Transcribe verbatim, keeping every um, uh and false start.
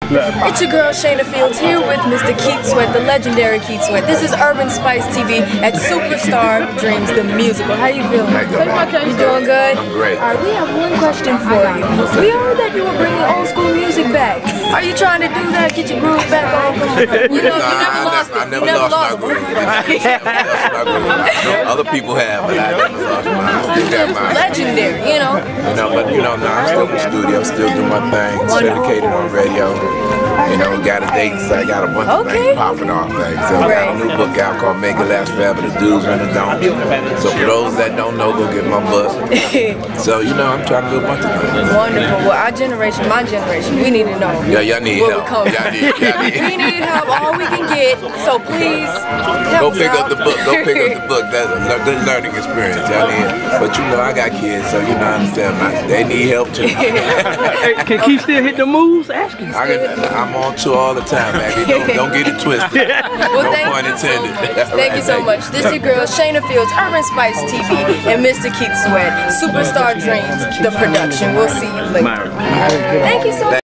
It's your girl Shay'Na Fields here with Mister Keith Sweat, the legendary Keith Sweat. This is Urban Spice T V at Superstar Dreams, the musical. How you feeling? You doing good? I'm great. Alright, we have one question for you. We heard that you were bringing old school music back. Are you trying to do that? Get your groove back on? You know, no, you never I lost never, it. I never You never lost, lost my groove. I never lost my groove. Other people have, but I never lost mine. I still got mine. Legendary, you know. You know, but you know, no, I'm still in the studio, still doing my thing, syndicated on radio. You know, got a date, so I got a bunch of Okay. things popping off. Like, so I got a new book out called Make It Last Forever, The Do's and the Don'ts. So for those that don't know, go get my book. So, you know, I'm trying to do a bunch of things. Wonderful. Well, our generation, my generation, we need to know. Yeah, y'all need where help. we Y'all need, y'all need. We need help, all we can get. So please, Go help pick us up the book. Go pick up the book. That's a good learning experience. Y'all need. But you know, I got kids, so you know, I understand. They need help too. Hey, can Keith still hit the moves? Ask him. I can, I'm on tour all the time, baby. Don't, don't get it twisted. Well, no thank pun you so intended. much. Thank you so much. This is your girl Shay'Na Fields, Urban Spice T V, and Mister Keith Sweat, Superstar Dreams, the production. We'll see you later. Thank you so much.